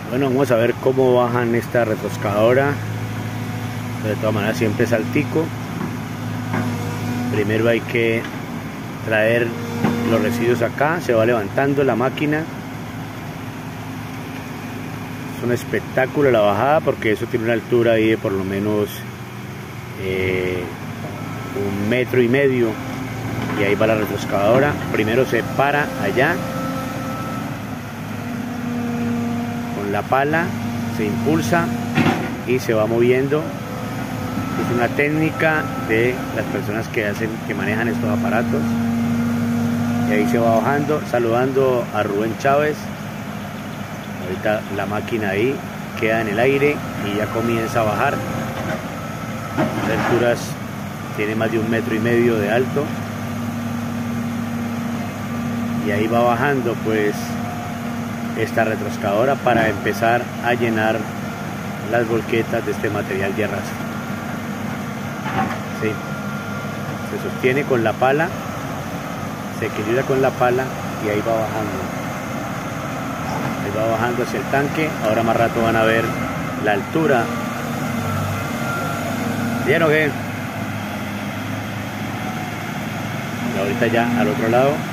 Bueno, vamos a ver cómo bajan esta retroexcavadora. De todas maneras siempre saltico. Primero hay que traer los residuos acá, se va levantando la máquina. Es un espectáculo la bajada porque eso tiene una altura ahí de por lo menos 1,5 metros, y ahí va la retroexcavadora. Primero se para allá con la pala, se impulsa y se va moviendo. Es una técnica de las personas que manejan estos aparatos. Y ahí se va bajando, saludando a Rubén Chávez. Ahorita la máquina ahí queda en el aire y ya comienza a bajar. Las alturas tiene más de 1,5 metros de alto. Y ahí va bajando pues esta retroexcavadora para empezar a llenar las volquetas de este material de arrastre. Sí. Se sostiene con la pala, se equilibra con la pala y ahí va bajando. Ahí va bajando hacia el tanque. Ahora más rato van a ver la altura. ¿Bien o qué? Y ahorita ya al otro lado